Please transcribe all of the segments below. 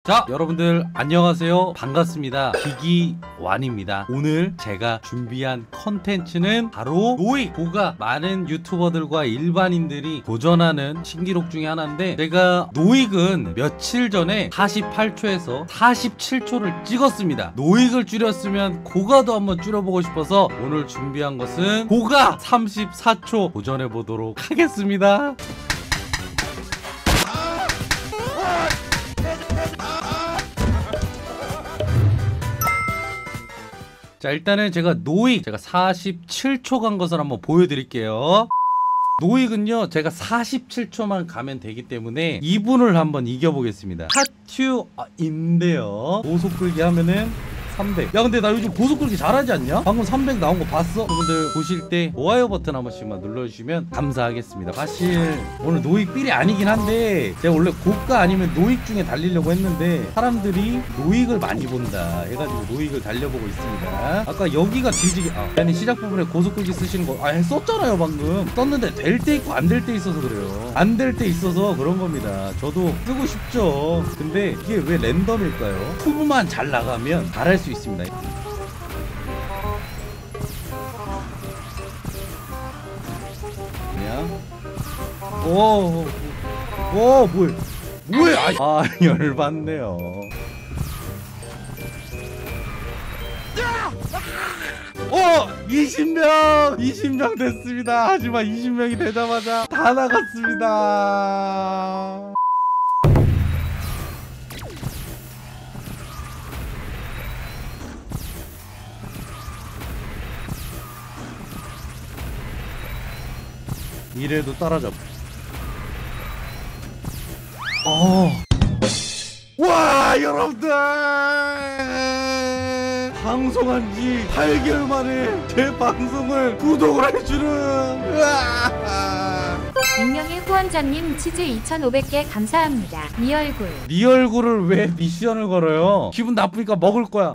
자, 여러분들 안녕하세요. 반갑습니다. 기기완입니다. 오늘 제가 준비한 컨텐츠는 바로 노익. 고가 많은 유튜버들과 일반인들이 도전하는 신기록 중에 하나인데, 제가 노익은 며칠 전에 48초에서 47초를 찍었습니다. 노익을 줄였으면 고가도 한번 줄여보고 싶어서 오늘 준비한 것은 고가 34초 도전해보도록 하겠습니다. 자, 일단은 제가 노익 47초 간 것을 한번 보여드릴게요. 노익은요, 제가 47초만 가면 되기 때문에 2분을 한번 이겨보겠습니다. 하튜인데요, 고속 끌기 하면은 300. 야, 근데 나 요즘 고속 끌기 잘하지 않냐? 방금 300 나온 거 봤어? 여러분들 보실 때 좋아요 버튼 한 번씩만 눌러주시면 감사하겠습니다. 사실 오늘 노익 삘이 아니긴 한데, 제가 원래 고가 아니면 노익 중에 달리려고 했는데 사람들이 노익을 많이 본다 해가지고 노익을 달려보고 있습니다. 아까 여기가 뒤지게, 아니 시작 부분에 고속 끌기 쓰시는 거 썼잖아요. 방금 떴는데 될 때 있고 안 될 때 있어서 그래요. 안 될 때 있어서 그런 겁니다. 저도 쓰고 싶죠. 근데 이게 왜 랜덤일까요? 후보만 잘 나가면 잘할 수 있습니다. 그냥 뭐야? 열받네요. 오! 20명 됐습니다. 하지만 20명이 되자마자 다 나갔습니다. 이래도 따라잡. 와, 여러분들, 방송한 지 8개월 만에 제 방송을 구독을 해주는, 익명의 후원자님 치즈 2,500개 감사합니다. 네 얼굴을 왜 미션을 걸어요? 기분 나쁘니까 먹을 거야.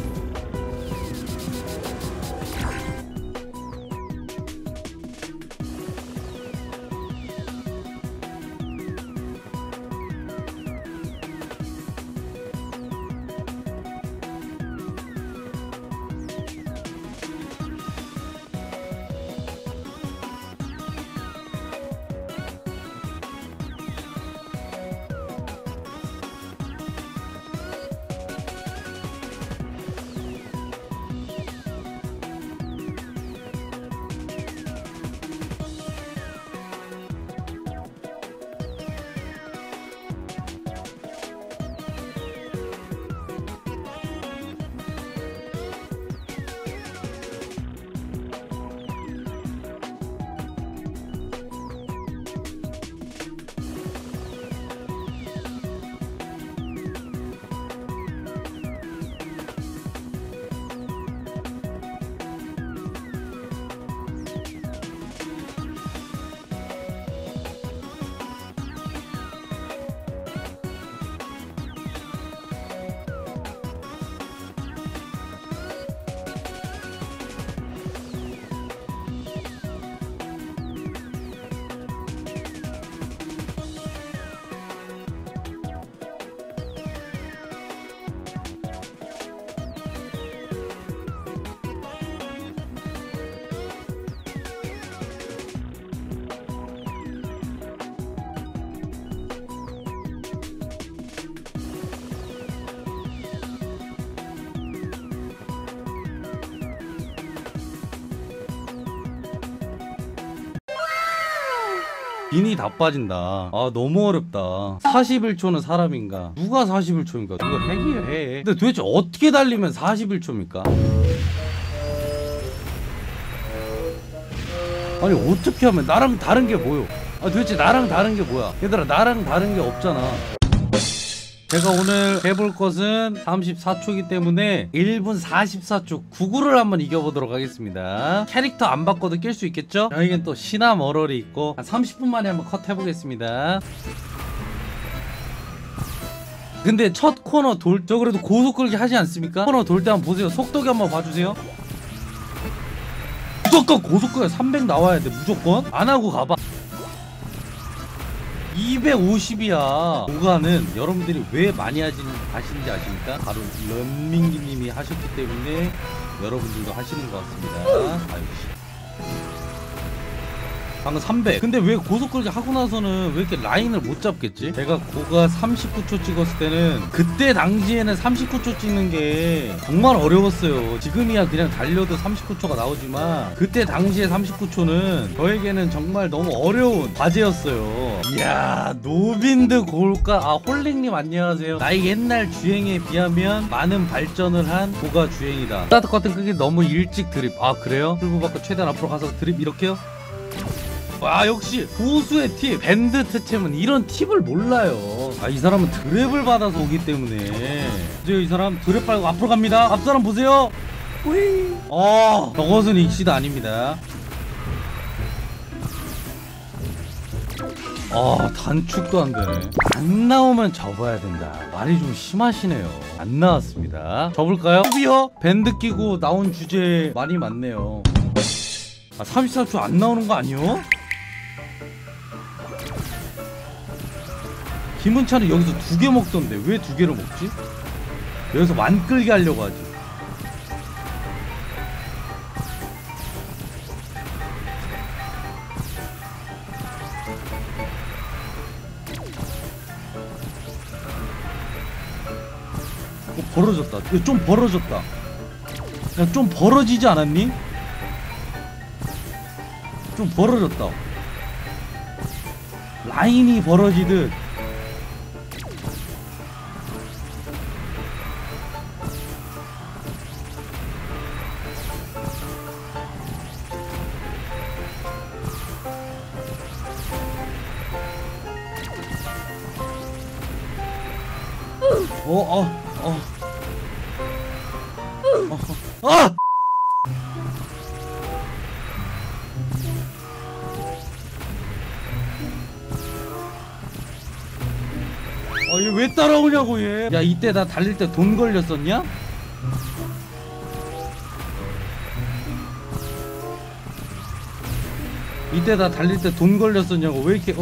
인이 다 빠진다. 너무 어렵다. 41초는 사람인가? 누가 41초인가? 이거 핵이에요, 핵. 근데 도대체 어떻게 달리면 41초입니까? 아니, 어떻게 하면 나랑 다른 게 뭐요? 도대체 나랑 다른 게 뭐야? 얘들아, 나랑 다른 게 없잖아. 제가 오늘 해볼 것은 34초이기 때문에 1분 44초 구구를 한번 이겨보도록 하겠습니다. 캐릭터 안 바꿔도 깰 수 있겠죠? 여기는 또 신화 머럴이 있고 한 30분 만에 한번 컷 해보겠습니다. 근데 첫 코너 저 그래도 고속 끌기 하지 않습니까? 코너 돌 때 한번 보세요. 속도기 한번 봐주세요. 무조건 고속 끌기 300 나와야 돼. 무조건 안 하고 가봐. 250이야. 고가는 여러분들이 왜 많이 하시는지 아십니까? 바로 런민기님이 하셨기 때문에 여러분들도 하시는 것 같습니다. 아유, 방금 300. 근데 왜 고속 끌기 하고 나서는 왜 이렇게 라인을 못 잡겠지? 제가 고가 39초 찍었을 때는 그때 당시에는 39초 찍는 게 정말 어려웠어요. 지금이야 그냥 달려도 39초가 나오지만 그때 당시에 39초는 저에게는 정말 너무 어려운 과제였어요. 이야, 노빈드 고울까? 아, 홀링님 안녕하세요. 나의 옛날 주행에 비하면 많은 발전을 한 고가 주행이다. 스타트 커튼 끄기 너무 일찍 드립. 아, 그래요? 풀고 받고 최대한 앞으로 가서 드립 이렇게요? 아, 역시 고수의 팁. 밴드 트챔은 이런 팁을 몰라요. 아, 이 사람은 드랩을 받아서 오기 때문에. 이제 이 사람 드랩 빨고 앞으로 갑니다. 앞 사람 보세요. 우이. 저것은 익시드 아닙니다. 단축도 안 되네. 안 나오면 접어야 된다. 말이 좀 심하시네요. 안 나왔습니다. 접을까요? 드디어 밴드 끼고 나온 주제에 말이 많네요. 34초 안 나오는 거 아니요? 김은찬은 여기서 2개 먹던데 왜 2개를 먹지? 여기서 만 끌게 하려고 하지. 벌어졌다. 이거 좀 벌어졌다. 야, 좀 벌어지지 않았니? 좀 벌어졌다. 라인이 벌어지듯. 얘 왜 따라오냐고 얘. 야, 이때 나 달릴 때 돈 걸렸었냐? 이때 나 달릴 때 돈 걸렸었냐고. 왜 이렇게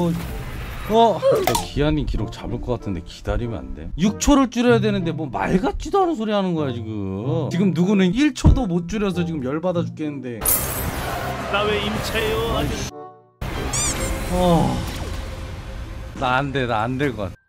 기한이 기록 잡을 것 같은데 기다리면 안 돼? 6초를 줄여야 되는데 뭐 말 같지도 않은 소리 하는 거야 지금 누구는 1초도 못 줄여서 지금 열받아 죽겠는데. 나 왜 임차해요? 나 안 돼. 나 안 될 것 같아.